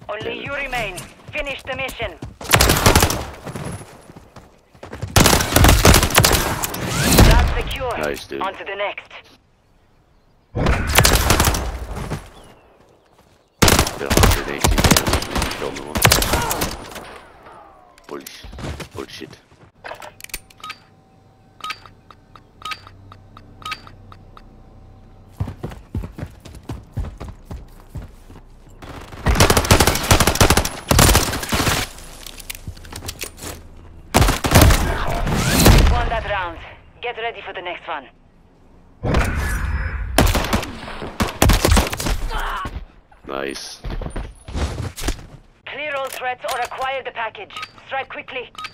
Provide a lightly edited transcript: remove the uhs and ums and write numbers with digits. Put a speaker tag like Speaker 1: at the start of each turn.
Speaker 1: Only you remain. Finish the mission. That's secure.
Speaker 2: Nice, dude.
Speaker 1: On to the next.
Speaker 2: Got 180 damage. Killed the one. Holy shit.
Speaker 1: Won that round. Get ready for the next one.
Speaker 2: Nice.
Speaker 1: Clear all threats or acquire the package. Strike quickly.